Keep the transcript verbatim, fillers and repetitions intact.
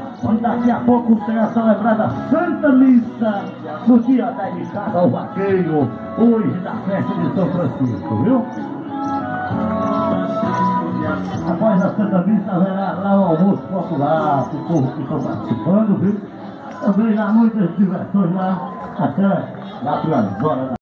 E daqui a pouco tem a celebrada Santa Missa no dia dedicado ao vaqueiro, hoje na festa de São Francisco, viu? Após a Santa Missa haverá lá o almoço popular, o povo que está participando, viu? Também há muitas diversões lá, até lá pelas horas da